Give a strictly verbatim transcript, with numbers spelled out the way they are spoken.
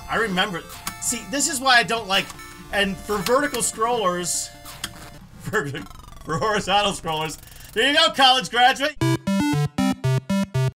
I remember. See, this is why I don't like. And for vertical scrollers, for, for horizontal scrollers, there you go, college graduate.